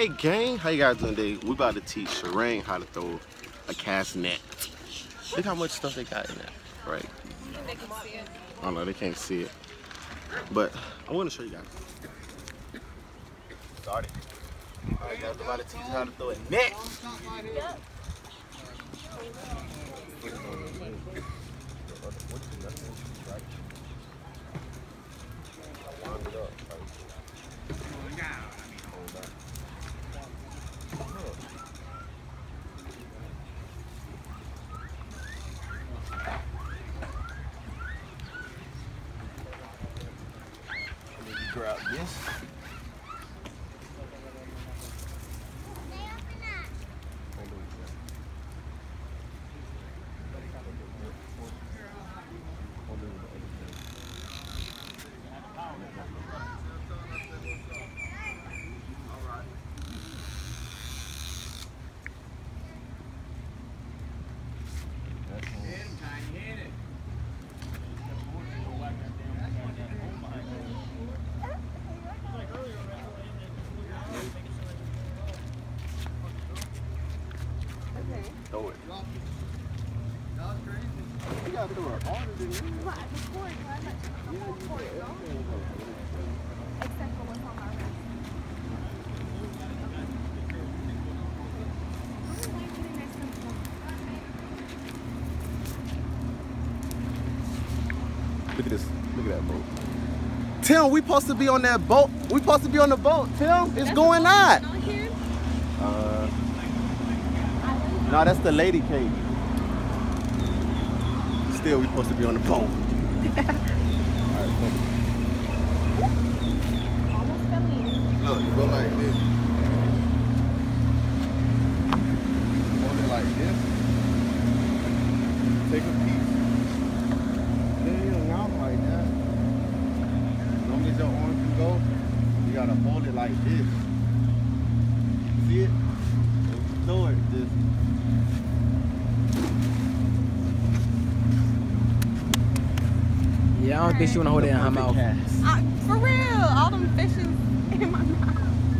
Okay, gang, how you guys doing today? We about to teach Shireen how to throw a cast net. Look how much stuff they got in that, right? They can see it. I don't know, they can't see it. But I want to show you guys. Start it. Alright guys, we're about to teach you how to throw a net. Yep. Grab this. Throw it. You gotta throw it harder than you. Well, I record, but I'm not trying to record it, though. Except for what's on my wrist. Look at this. Look at that boat. Tim, we supposed to be on that boat. We supposed to be on the boat. Tim, it's going on. No, that's the lady cave. Still, we supposed to be on the boat. Alright, Almost fell in. look, you go like this. Hold it like this. Take a piece. Then you don't out like that. As long as your arm can go, you gotta hold it like this. See it? Throw it this. Yeah, I don't think she wanna hold it in her mouth. For real, all them fishes in my mouth.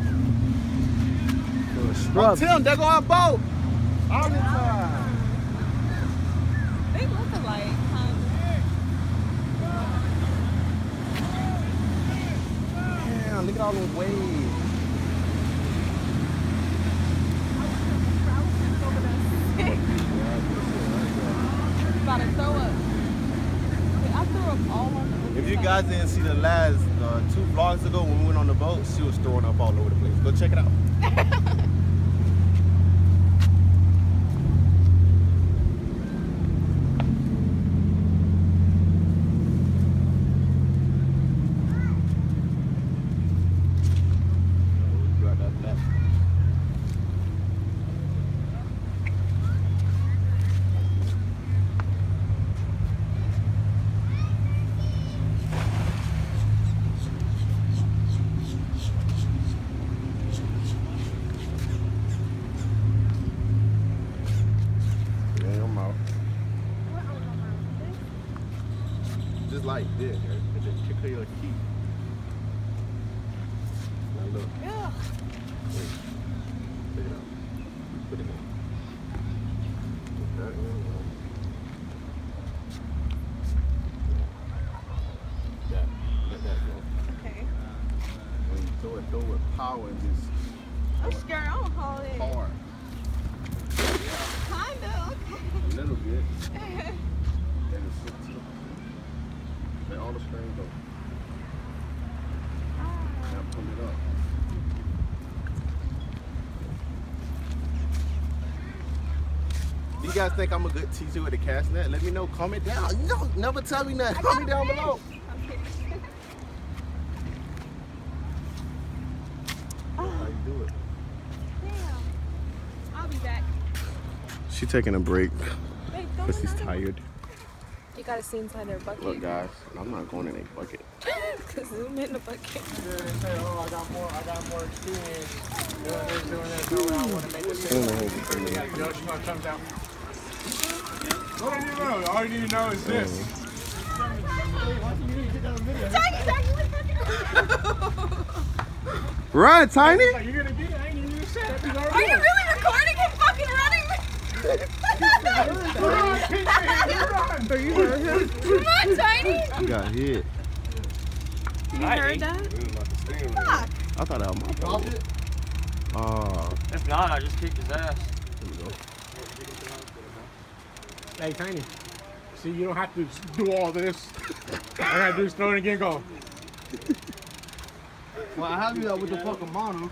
Oh, Tim, there go our boat. All the time. They look alike, Damn, look at all those waves. About to throw up. I threw up all on the If you guys didn't see the last 2 vlogs ago when we went on the boat, she was throwing up all over the place. Go check it out. Just like this, right? And just kick her your key. Now look. Ugh. Wait. Pick it up. Put it in. Put that in. That. Let that go. Okay. When you throw it with power and just I'm scared. I don't hold it. hard. Kinda. A little bit. And it's so tough. Let all the strings go. Now pull it up. Do you guys think I'm a good teacher with a cast net? Let me know. Comment down. No, never tell me nothing. Comment down below. How you do it? Damn. I'll be back. She's taking a break Wait, because she's tired. You gotta see inside their bucket. Look, guys, I'm not going in a bucket. Cause zoom in the bucket. I got more experience doing this, so I want to make this Josh gonna come down. What do you know? All you need to know is this. Run, Tiny! You're gonna get it, ain't you? So you heard him? Come on, Tiny. He got hit. You heard that? Fuck. I thought that was my fault. If not, I just kicked his ass. Hey, Tiny. See, you don't have to do all this. All I gotta do is throw it again, go. Well, I have you that with the fucking mono.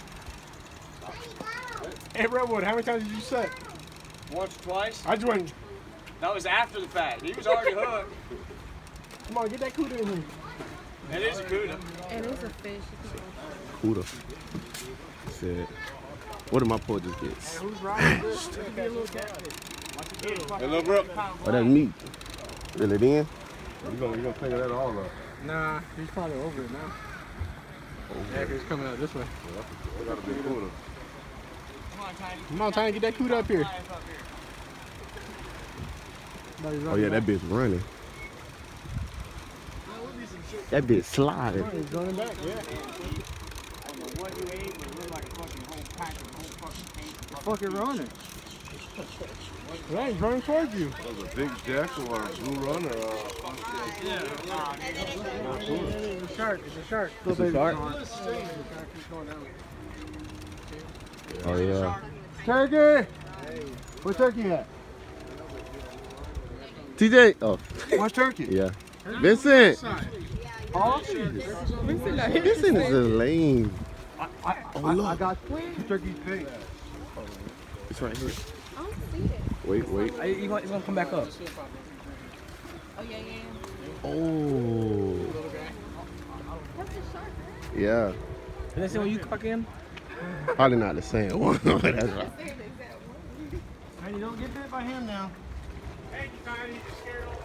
Hey, Redwood, how many times did you set? Once or twice. I just went, That was after the fact. He was already hooked. come on, get that cuda in here. That is a cuda. It is a fish. Cuda. He said, what did my poor just get? Who's riding this? This be a little catfish. Hey, little bro. Oh, that's meat. Reel it in? You gonna figure that all up. Nah, he's probably over it now. Yeah, 'cause he's coming out this way. I got a big cuda. Come on, Tiny, get that cuda up here. Oh yeah, that bitch running. That bitch sliding. He's running back, yeah. Fucking running. Yeah, he's running towards you. That was a big jackal or a blue runner. It's a shark, it's a shark. It's a shark? Oh yeah. Turkey! Where's Turkey at? TJ. Oh Where's Turkey? yeah. Vincent. Oh, Vincent is a lame. I got Turkey's face. It's right here. I don't see it. Wait. He's gonna come back up. Oh, yeah, yeah. Oh. That's a shark, right? Yeah. Is that the one you clock in? Probably not the same one. That's right. Tiny, don't get bit by him now. Thank you, Tiny. You're scared of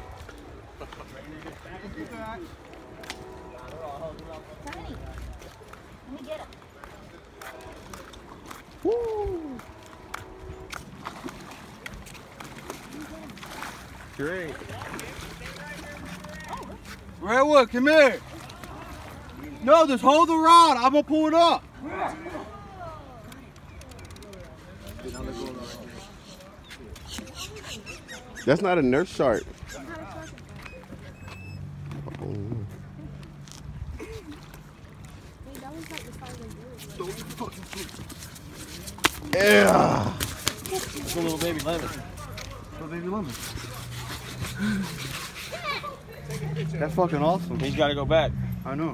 Tiny. Let me get him. Woo. Great. Redwood, come here. No, just hold the rod. I'm gonna pull it up. That's not a nurse shark. Oh. Wait, that was like the size of yours. Yeah. It's a little baby lemon. Little baby lemon. That's fucking awesome. He's got to go back. I know.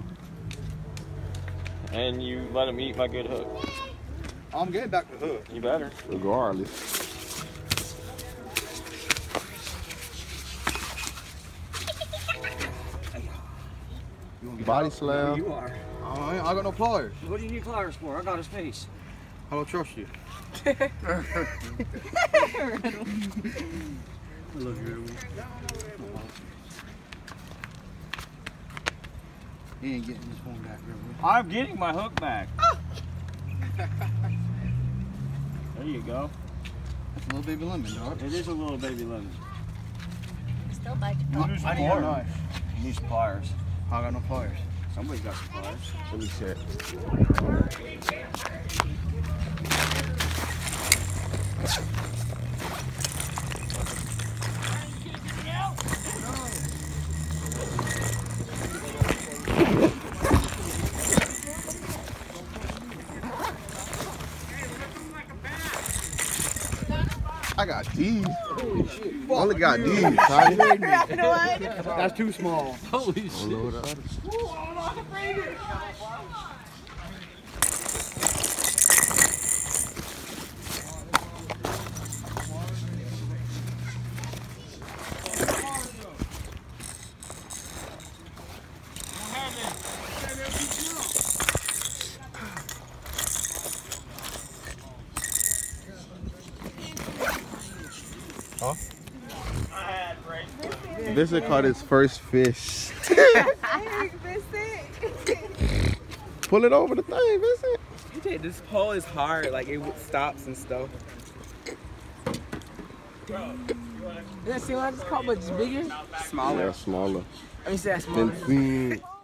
And you let him eat my good hook. I'm getting back to hook. You better. Regardless. Body slam. You are. I got no pliers. What do you need pliers for? I got his face. I don't trust you. I love you. He ain't getting this one back, Redwood. I'm getting my hook back. There you go. That's a little baby lemon, dog. It is a little baby lemon. Still bite you. You need some I need a pliers. knife. You need some pliers. I got no pliers. Somebody's got some pliers. Let me check. I got these. Only got these, Tiny. That's too small. Holy shit. Load up. Vincent caught his first fish. Pull it over the thing, Vincent. This pole is hard, like it stops and stuff. Does that seem like it's caught, but it's bigger? Smaller. Yeah, smaller. I mean, say that's smaller. Vincent.